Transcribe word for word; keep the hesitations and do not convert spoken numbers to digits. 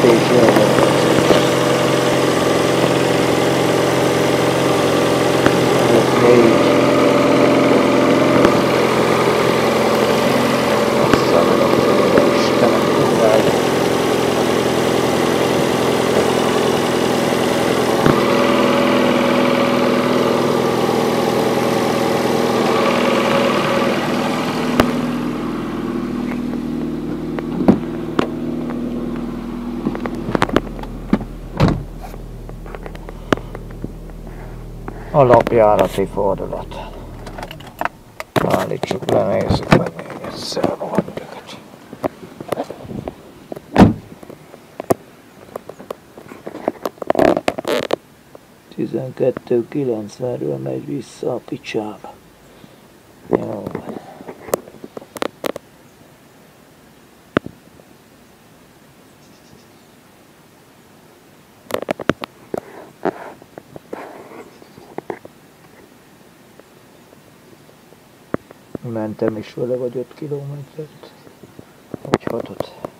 töltésre. Négy. Aztán meg a földe, Istenem, kurvány. Alapjárati fordulat. Állítsuk le, nézzük meg még egyszer a rohadjakat. tizenkettő kilencvenről megy vissza a picsába. Jó. Mentem is vele vagy öt kilométert, vagy hatot.